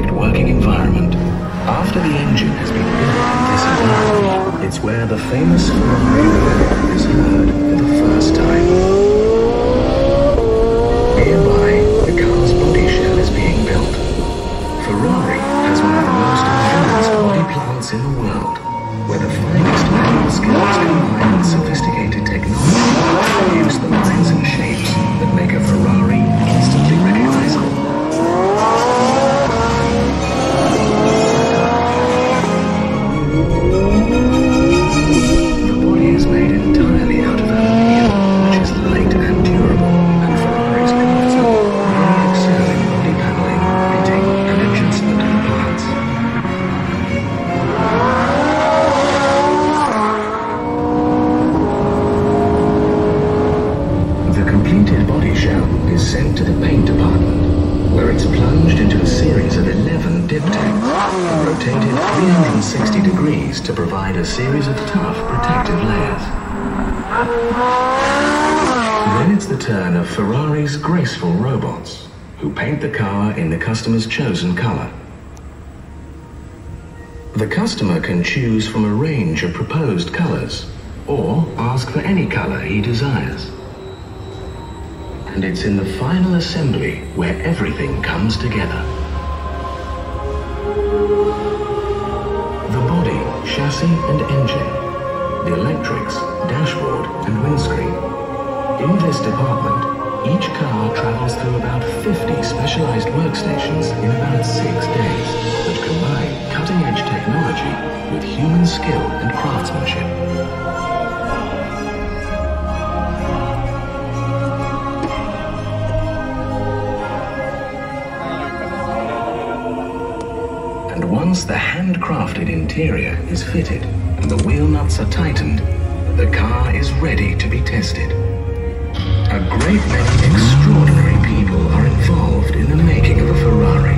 perfect working environment. After the engine has been built in this environment, it's where the famous Ferrari roar is heard for the first time. Nearby, the car's body shell is being built. Ferrari has one of the most advanced body plants in the world, where the finest manual skills combined with sophisticated technology produce the lines and shapes that make a Ferrari instantly recognizable. The body is made entirely out of aluminium, which is light and durable, and Ferrari's craftsmen really excel in body paneling, fitting, and adjustment of the parts. The completed body shell is sent to the paint department, where it's plunged into a series of 11 dip tanks, rotated 360 degrees to provide a series of tough protective layers. Then it's the turn of Ferrari's graceful robots, who paint the car in the customer's chosen color. The customer can choose from a range of proposed colors, or ask for any color he desires. And it's in the final assembly where everything comes together. The body, chassis and engine, the electrics, dashboard and windscreen. In this department, each car travels through about 50 specialized workstations in about 6 days that combine cutting-edge technology with human skill and craftsmanship. And once the handcrafted interior is fitted and the wheel nuts are tightened, the car is ready to be tested. A great many extraordinary people are involved in the making of a Ferrari.